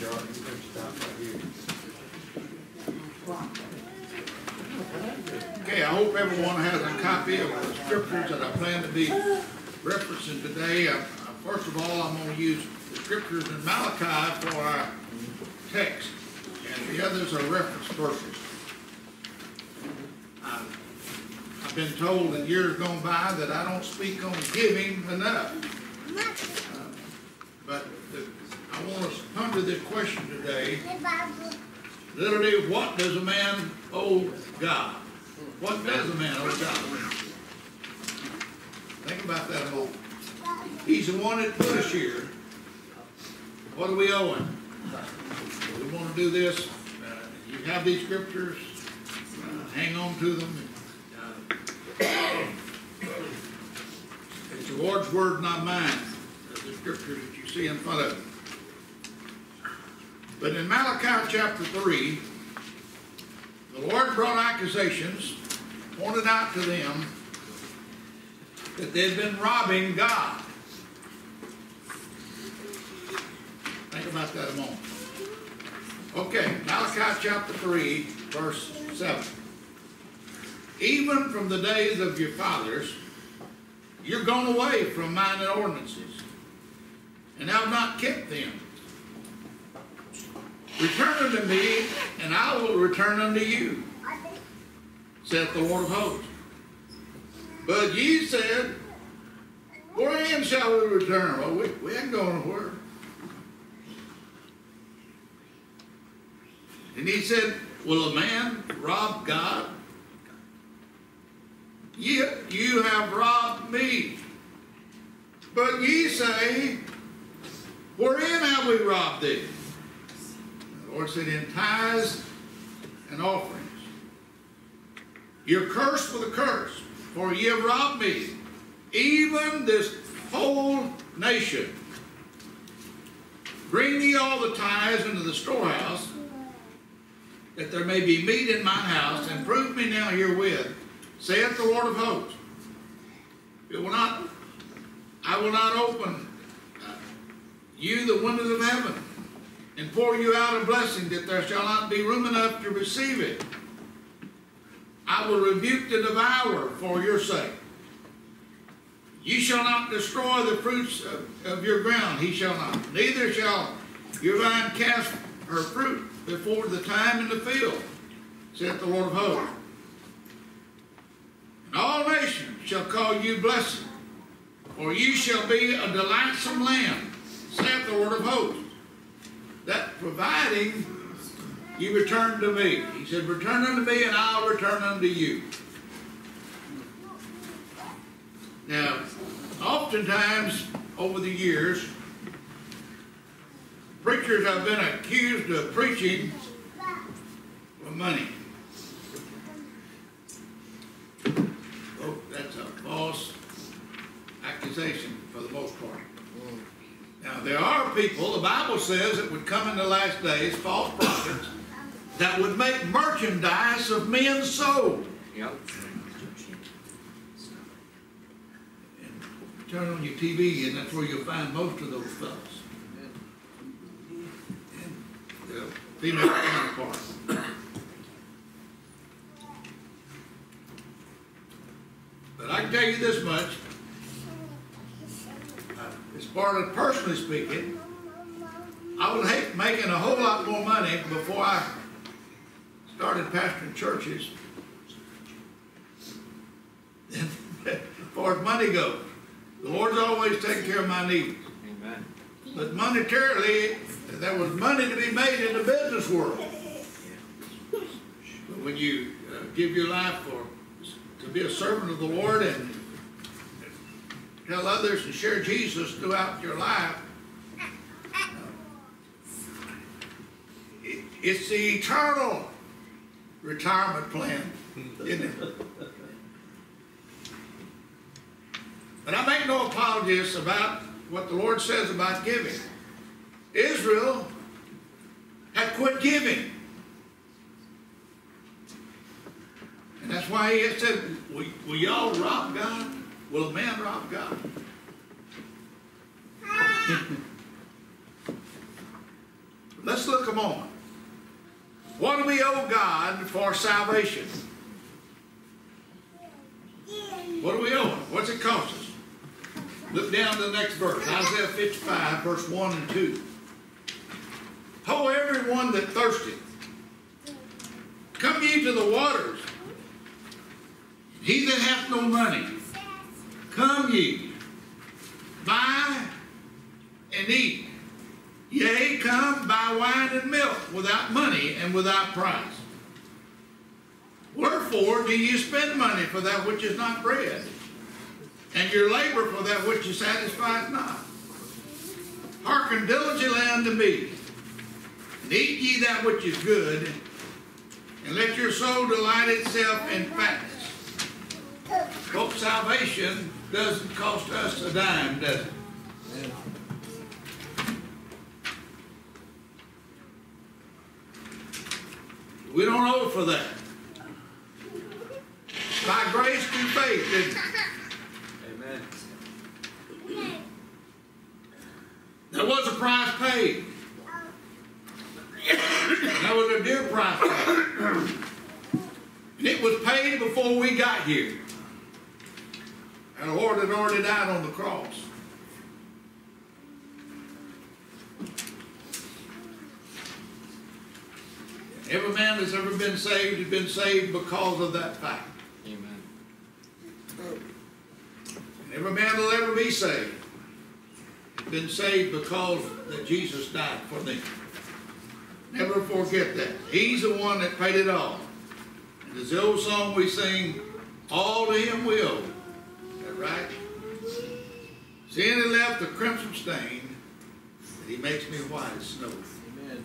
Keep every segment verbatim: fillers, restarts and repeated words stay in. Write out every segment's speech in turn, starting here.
Charlie. You can stop right here. Okay, I hope everyone has a copy of the scriptures that I plan to be referencing today. Uh, first of all, I'm going to use the scriptures in Malachi for our text, and the others are reference verses. Uh, I've been told in years gone by that I don't speak on giving enough. Uh, but the, I want us to ponder this question today. Literally, what does a man owe God? What does a man owe God? Think about that a moment. He's the one that put us here. What do we owe him? We want to do this. Uh, you have these scriptures. Uh, hang on to them. Uh, it's the Lord's word, not mine. The scripture that you see in front of you. But in Malachi chapter three, the Lord brought accusations, pointed out to them that they'd been robbing God. Think about that a moment. Okay, Malachi chapter three, verse seven. Even from the days of your fathers, you're gone away from mine ordinances, and have not kept them. Return unto me, and I will return unto you, saith the Lord of hosts. But ye said, wherein shall we return? Well, we, we ain't going nowhere. And he said, will a man rob God? Ye, you have robbed me. But ye say, wherein have we robbed thee? The Lord said, in tithes and offerings. You're cursed with a curse, for ye have robbed me, even this whole nation. Bring ye all the tithes into the storehouse, that there may be meat in mine house, and prove me now herewith, saith the Lord of hosts. It will not, I will not open uh, you the windows of heaven, and pour you out a blessing, that there shall not be room enough to receive it. I will rebuke the devourer for your sake. You shall not destroy the fruits of, of your ground, he shall not. Neither shall your vine cast her fruit before the time in the field, saith the Lord of hosts. And all nations shall call you blessed, for you shall be a delightsome land, saith the Lord of hosts. That providing you return to me. He said, return unto me, and I'll return unto you. Now, oftentimes over the years, preachers have been accused of preaching for money. Oh, that's a false accusation for the most part. Now, there are people, the Bible says, that would come in the last days, false prophets, that would make merchandise of men's souls. Yep. And turn on your T V, and that's where you'll find most of those fellows. And the female counterpart. But I can tell you this much. As far as personally speaking, I was hate making a whole lot more money before I started pastoring churches than as far as money goes. The Lord's always taken care of my needs. Amen. But monetarily, there was money to be made in the business world. But when you uh, give your life for to be a servant of the Lord and tell others and share Jesus throughout your life, it, it's the eternal retirement plan, isn't it? But I make no apologies about what the Lord says about giving. Israel had quit giving. And that's why he said, will, will y'all rob God? Will a man rob God? Let's look a moment. What do we owe God for salvation? What do we owe him? What's it cost us? Look down to the next verse, Isaiah fifty-five, verse one and two. Ho, everyone that thirsteth, come ye to the waters. He that hath no money, come ye, buy and eat. Yea, come, buy wine and milk without money and without price. Wherefore do you spend money for that which is not bread, and your labor for that which is satisfied not? Hearken diligently unto me, and eat ye that which is good, and let your soul delight itself in fatness. Hope salvation doesn't cost us a dime, does it? We don't owe for that. By grace through faith, isn't it? Amen. There was a price paid. That was a dear price paid. And it was paid before we got here. And the Lord had already died on the cross. Every man that's ever been saved has been saved because of that fact. Amen. And every man that'll ever be saved has been saved because that Jesus died for them. Never forget that. He's the one that paid it all. And there's the old song we sing, all to him we owe. Is that right? Sin had left a crimson stain, that he makes me white as snow. Amen.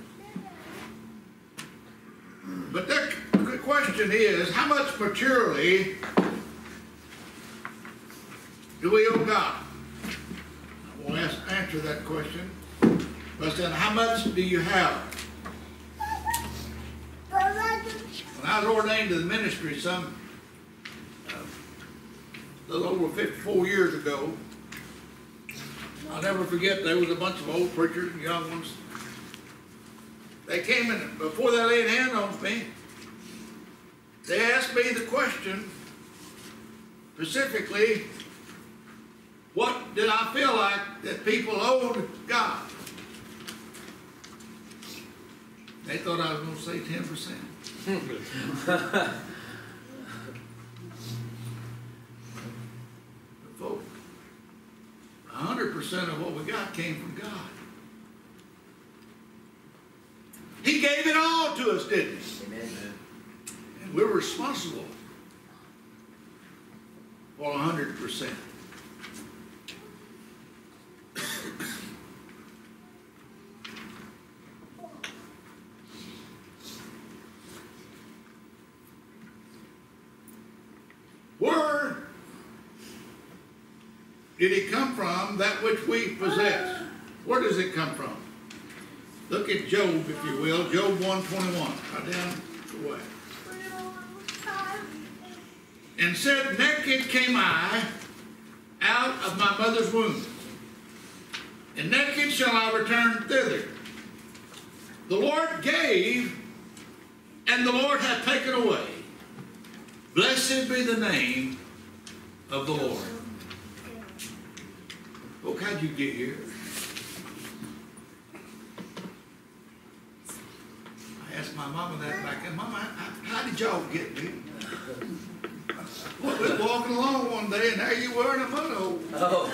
But the question is, how much materially do we owe God? I will ask, answer that question. But then, how much do you have? When I was ordained to the ministry some uh, a little over fifty-four years ago, I'll never forget there was a bunch of old preachers and young ones. They came in, before they laid a hand on me, they asked me the question, specifically, what did I feel like that people owed God? They thought I was going to say ten percent. Folks, one hundred percent of what we got came from God. He gave it all to us, didn't he? Amen. And we're responsible for one hundred percent. Where did it come from, that which we possess? Where does it come from? Look at Job, if you will, Job one twenty-one, right down the way. And said, naked came I out of my mother's womb, and naked shall I return thither. The Lord gave, and the Lord hath taken away. Blessed be the name of the Lord. Look, how'd you get here? I asked my mama that back then. Mama, how, how did y'all get me? Well, we was walking along one day, and there you were in a mud hole. Oh.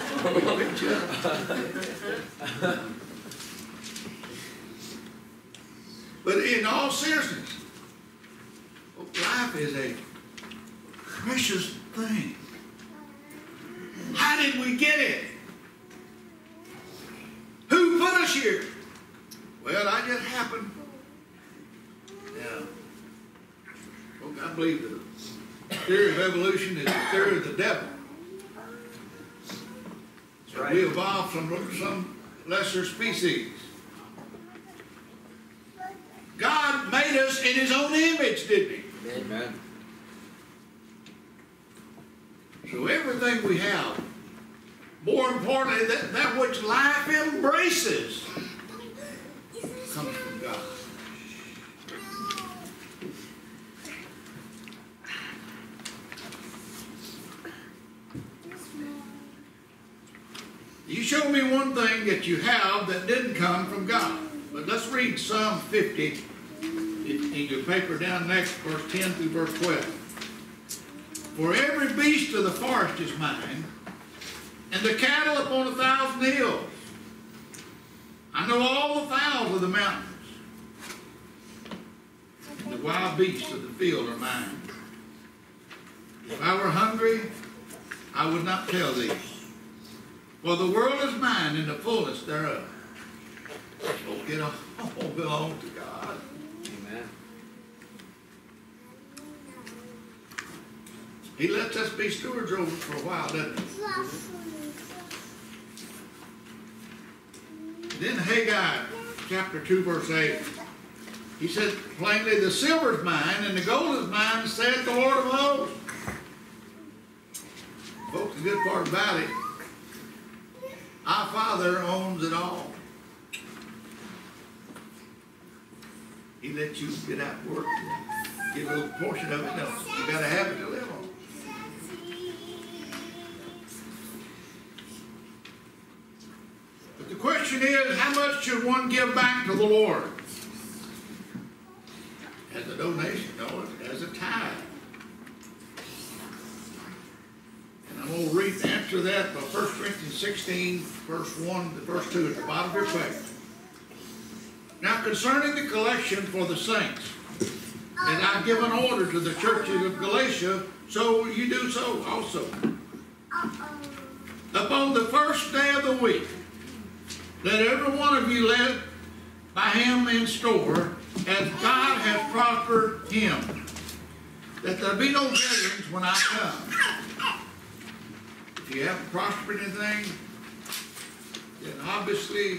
But in all seriousness, life is a precious thing. How did we get it? Who put us here? Well, I just happened. Now, folks, I believe the theory of evolution is the theory of the devil. That's right. We evolved from some lesser species. God made us in his own image, didn't he? Amen. So everything we have, more importantly, that, that which life embraces, comes from God. You show me one thing that you have that didn't come from God. But let's read Psalm fifty in, in your paper down next, verse ten through verse twelve. For every beast of the forest is mine, and the cattle upon a thousand hills. I know all the fowls of the mountains, and the wild beasts of the field are mine. If I were hungry, I would not tell thee. For the world is mine and the fullness thereof. Oh, get on, oh, belong to God. Amen. He lets us be stewards over it for a while, doesn't he? Then Haggai, chapter two, verse eight. He said plainly, the silver is mine and the gold is mine, saith the Lord of hosts. Folks, the good part about it, our Father owns it all. He lets you get out and work, get a little portion of it. No, you got to have it to live on. But the question is, how much should one give back to the Lord? As a donation, no, as a tithe. And I'm going to read the answer to that by First Corinthians sixteen, verse one to verse two at the bottom of your page. Now concerning the collection for the saints, and I've given order to the churches of Galatia, so you do so also. Upon the first day of the week, let every one of you lay by him in store, as God has prospered him, that there be no veterans when I come. If you haven't prospered anything, then obviously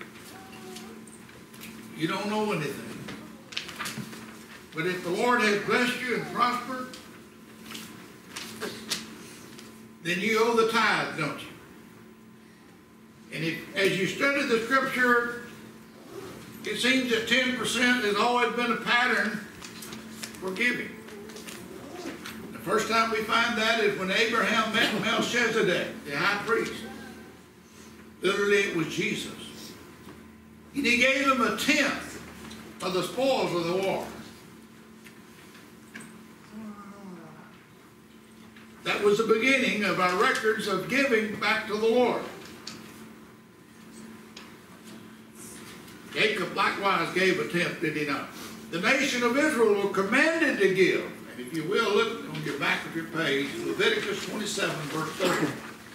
you don't know anything. But if the Lord has blessed you and prospered, then you owe the tithe, don't you? And if, as you study the scripture, it seems that ten percent has always been a pattern for giving. The first time we find that is when Abraham met Melchizedek, the high priest. Literally, it was Jesus. And he gave him a tenth of the spoils of the war. That was the beginning of our records of giving back to the Lord. Jacob likewise gave a tenth, did he not? The nation of Israel were commanded to give. And if you will, look on your back of your page, Leviticus twenty-seven, verse thirty.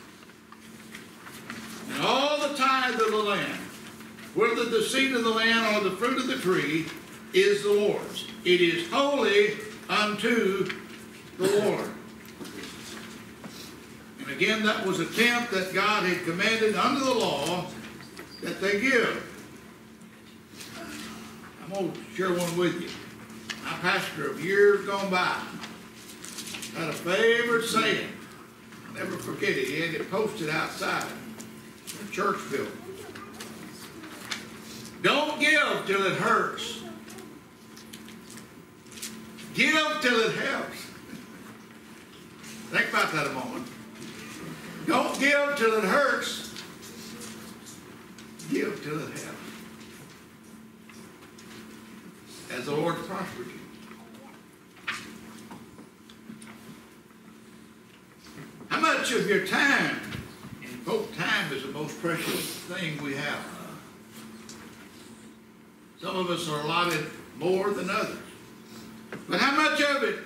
And all the tithe of the land, whether the seed of the land or the fruit of the tree, is the Lord's. It is holy unto the Lord. And again, that was a tenth that God had commanded under the law that they give. I'm going to share one with you. My pastor of years gone by had a favorite saying. I'll never forget it. He had it posted outside the church building. Don't give till it hurts. Give till it helps. Think about that a moment. Don't give till it hurts. Give till it helps. As the Lord prospered you. How much of your time, and folks, time is the most precious thing we have. Some of us are allotted more than others. But how much of it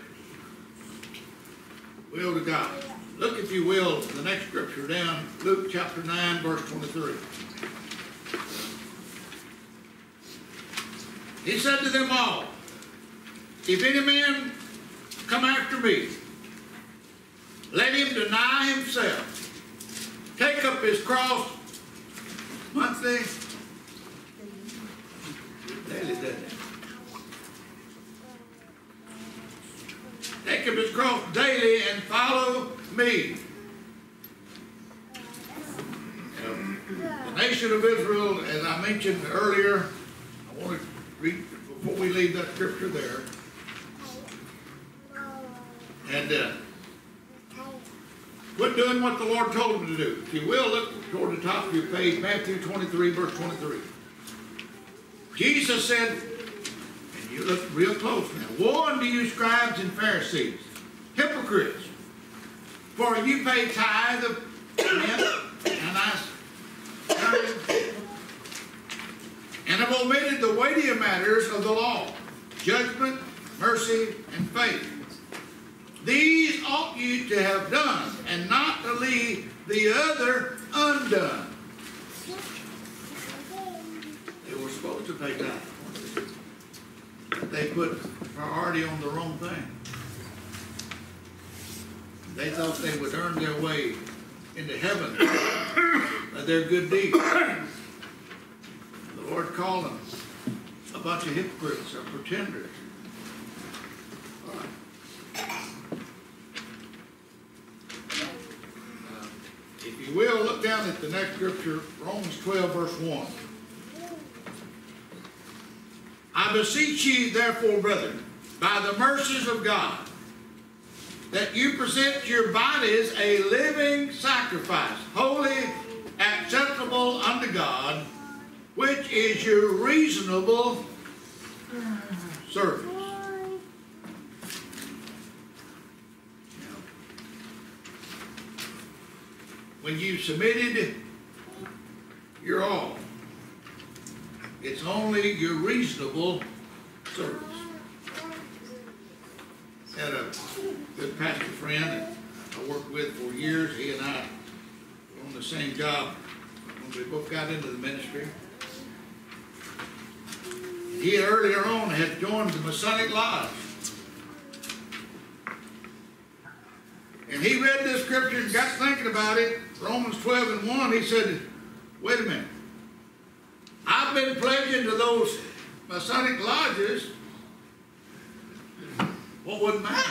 will to God? Look, if you will, the next scripture down, Luke chapter nine, verse twenty-three. He said to them all, if any man come after me, let him deny himself, take up his cross monthly, daily, doesn't it? Take up his cross daily and follow me. The nation of Israel, as I mentioned earlier, I want to read, before we leave that scripture there. And uh, quit doing what the Lord told him to do. If you will, look toward the top of your page, Matthew twenty-three, verse twenty-three. Jesus said, and you look real close now, woe unto you, scribes and Pharisees, hypocrites, for you pay tithe of mint and ice, and have omitted the weightier matters of the law, judgment, mercy, and faith. These ought you to have done, and not to leave the other undone. They were supposed to pay tithe. They put priority on the wrong thing. They thought they would earn their way into heaven by their good deeds. The Lord called them a bunch of hypocrites or pretenders. All right. Uh, if you will, look down at the next scripture, Romans twelve, verse one. I beseech ye, therefore, brethren, by the mercies of God, that you present your bodies a living sacrifice, holy, acceptable unto God, which is your reasonable service. When you submitted your all, it's only your reasonable service. Had a good pastor friend that I worked with for years. He and I were on the same job when we both got into the ministry. He earlier on had joined the Masonic Lodge. And he read this scripture and got thinking about it, Romans twelve and one. He said, wait a minute. I've been pledging to those Masonic lodges. What wouldn't matter?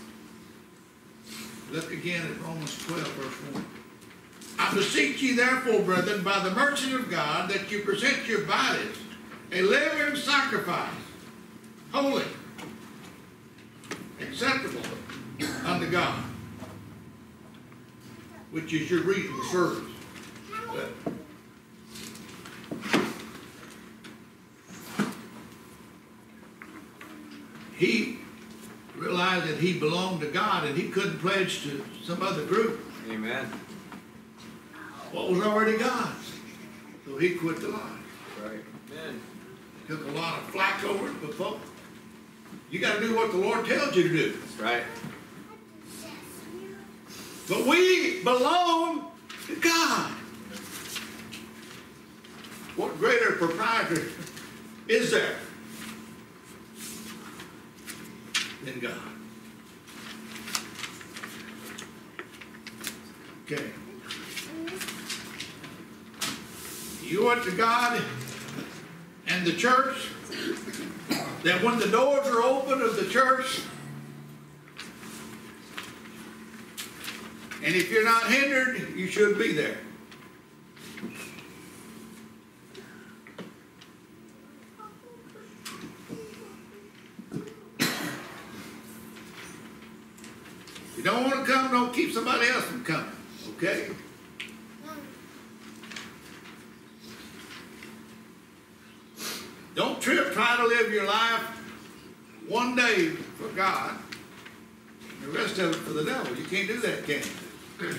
Look again at Romans twelve, verse one. I beseech ye therefore, brethren, by the mercy of God, that you present your bodies a living sacrifice, holy, acceptable unto God, which is your reasonable service. But he realized that he belonged to God and he couldn't pledge to some other group. Amen. What was already God's. So he quit the lie. Right. Amen. Took a lot of flack over it, but folks, you got to do what the Lord tells you to do. That's right. But we belong to God. What greater proprietor is there than God? Okay. You went to God and the church, that when the doors are open of the church, and if you're not hindered, you should be there. If you don't want to come, don't keep somebody else from coming, okay? Don't trip, try to live your life one day for God, and the rest of it for the devil. You can't do that, can you?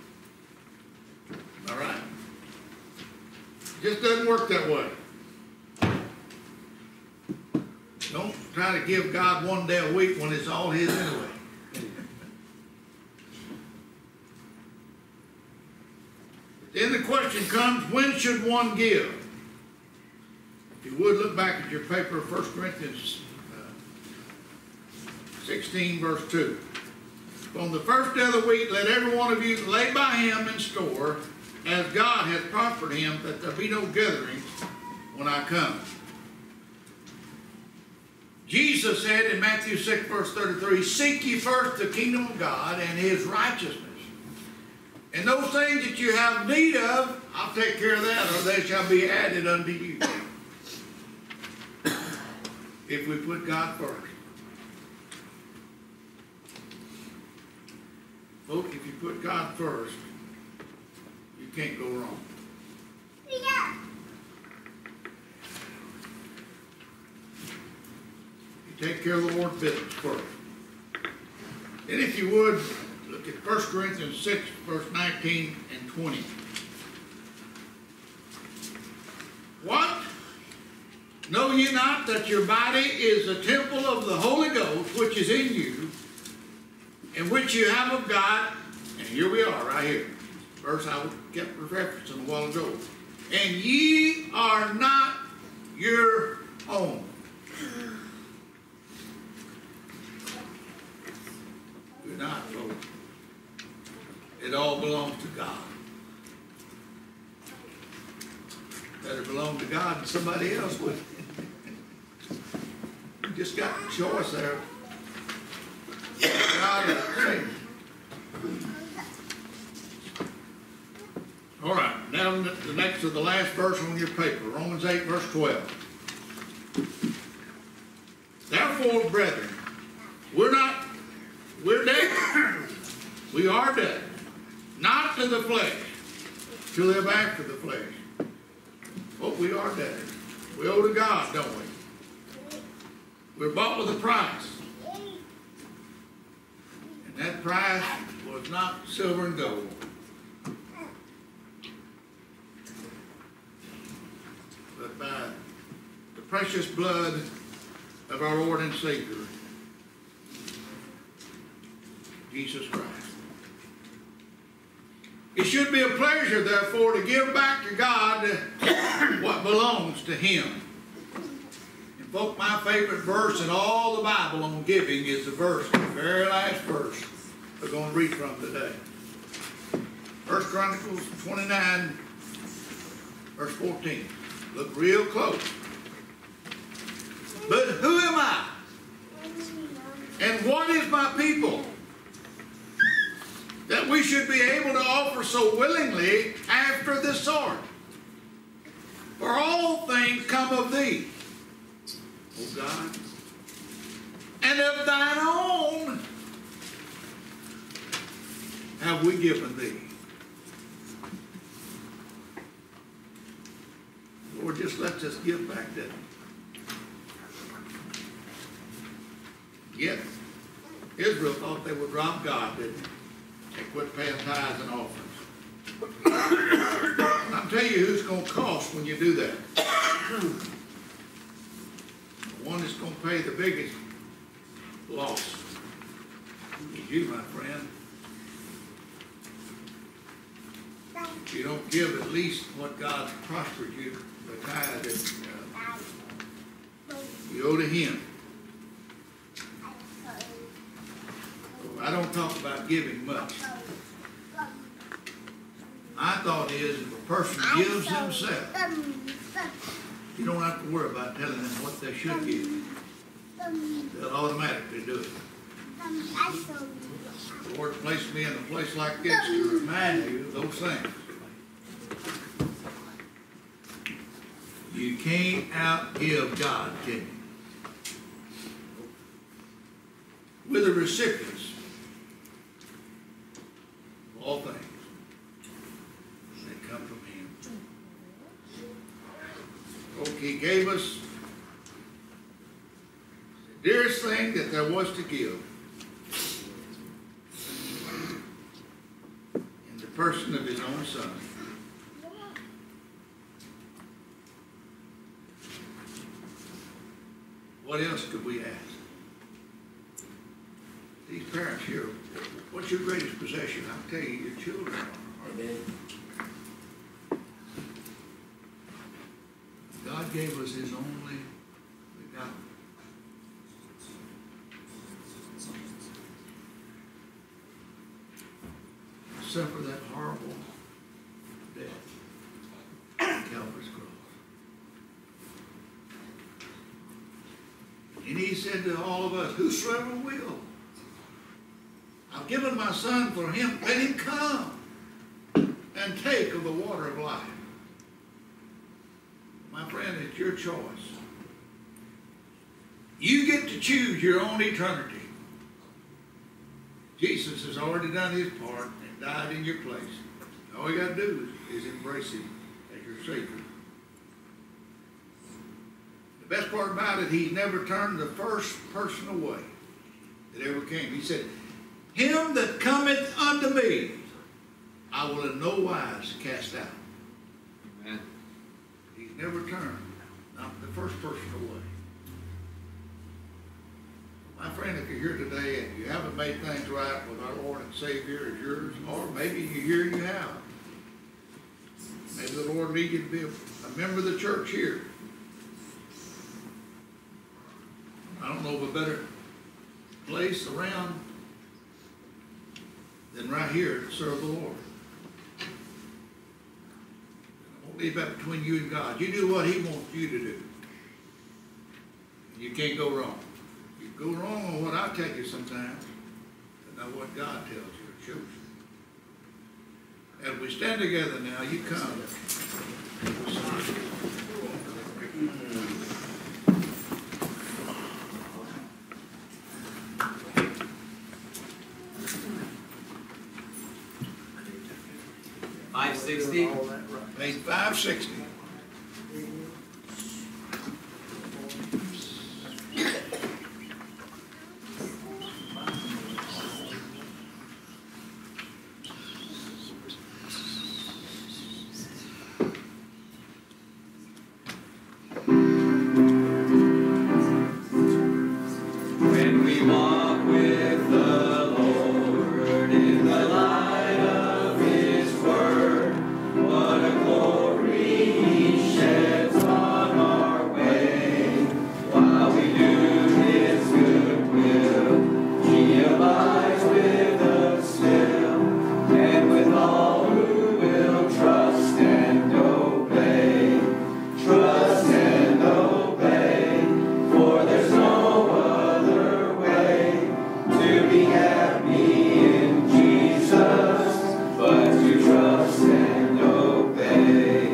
All right? It just doesn't work that way. Don't try to give God one day a week when it's all His anyway. Then the question comes, when should one give? If you would, look back at your paper, First Corinthians uh, sixteen, verse two. On the first day of the week, let every one of you lay by him in store, as God hath prospered him, that there be no gatherings when I come. Jesus said in Matthew six, verse thirty-three, seek ye first the kingdom of God and His righteousness. And those things that you have need of, I'll take care of that, or they shall be added unto you. if we put God first. Folks, if you put God first, you can't go wrong. Yeah. You take care of the Lord's business first. And if you would, look at First Corinthians six, verse nineteen and twenty. What? Know ye not that your body is a temple of the Holy Ghost, which is in you, in which you have of God? And here we are, right here. Verse I kept referencing a while ago. And ye are not your own. You're not, folks. It all belongs to God. Better belong to God than somebody else would. You just got a choice there. God or Satan. All right, now the next to the last verse on your paper, Romans eight, verse twelve. Therefore, brethren, we're not, we're dead. We are dead. Not to the flesh, to live after the flesh. But we are dead. We owe to God, don't we? We're bought with a price. And that price was not silver and gold. But by the precious blood of our Lord and Savior, Jesus Christ. It should be a pleasure, therefore, to give back to God what belongs to Him. And folks, my favorite verse in all the Bible on giving is the verse, the very last verse we're going to read from today. First Chronicles twenty-nine, verse fourteen. Look real close. But who am I? And what is my people, that we should be able to offer so willingly after this sort? For all things come of thee, O God, and of thine own have we given thee. Lord, just let us give back that. Yet, Israel thought they would rob God, didn't they? They quit paying tithes and offerings. And I'll tell you who's going to cost when you do that. The one that's going to pay the biggest loss is you, my friend. If you don't give at least what God's prospered you, the tithe that uh, you owe to Him. I don't talk about giving much. My thought is if a person gives themselves, you don't have to worry about telling them what they should give. They'll automatically do it. The Lord placed me in a place like this to remind you of those things. You can't outgive God, can you? We're the recipients of all things. They come from Him. Oh, He gave us the dearest thing that there was to give in the person of His own Son. What else could we ask? These parents here, what's your greatest possession? I'll tell you, your children are. Amen. God gave us His only begotten. Suffer that horrible death on Calvary's cross. And He said to all of us, whosoever will, I've given my Son for him, let him come and take of the water of life. My friend, it's your choice. You get to choose your own eternity. Jesus has already done his part and died in your place. All you got to do is, is embrace him as your Savior. The best part about it, he never turned the first person away that ever came. He said, him that cometh unto me, I will in no wise cast out. Amen. He's never turned, not the first person away. My friend, if you're here today and you haven't made things right with our Lord and Savior as yours, or maybe you're here and you have, maybe the Lord lead you to be a, a member of the church here. I don't know of a better place around than right here to serve the Lord. I won't leave that between you and God. You do what he wants you to do. And you can't go wrong. You go wrong on what I tell you sometimes, but not what God tells you or shows you. As we stand together now, you come. Five sixty. Page five sixty. When we walk with the Lord in the light of his word, what a glory he sheds on our way. While we do his good will, he abides with us still, and with all who will trust and obey. Trust and obey, for there's no other way to be happy in Jesus but to trust and obey.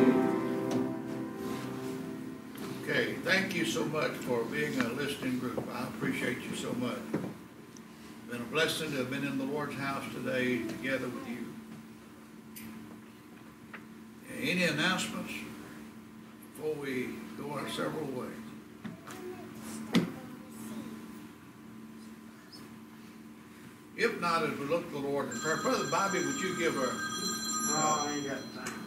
Okay, thank you so much for being a listening group. I appreciate you so much. It's been a blessing to have been in the Lord's house today together with you. Any announcements before we go our several ways? If not, as we look to the Lord in prayer, Brother Bobby, would you give her? Oh, I ain't got time.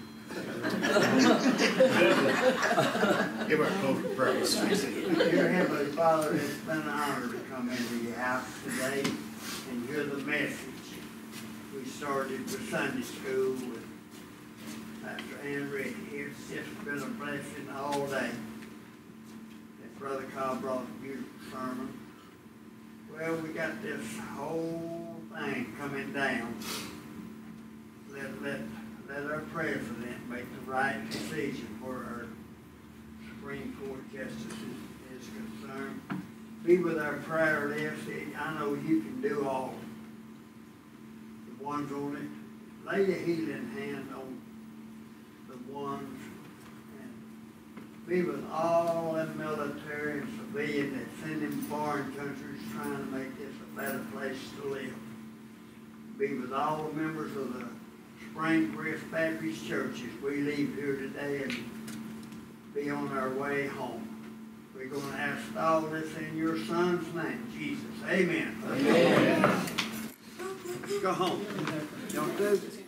Give her a closing prayer. Dear Heavenly Father, it's been an honor to come into your house today and hear the message. We started with Sunday school with Pastor Ann Rick here. It's just been a blessing all day. And Brother Cobb brought a beautiful sermon. Well, we got this whole thing coming down. Let, let, let our president make the right decision where our Supreme Court justice is, is concerned. Be with our prayer list. I know you can do all the ones on it. Lay the healing hand on the ones, and be with all the military and civilian that send in foreign countries trying to make this a better place to live. Be with all the members of the Spring Crest Baptist churches. We leave here today and be on our way home. We're going to ask all this in your Son's name, Jesus. Amen. Amen. Go home. Don't do this.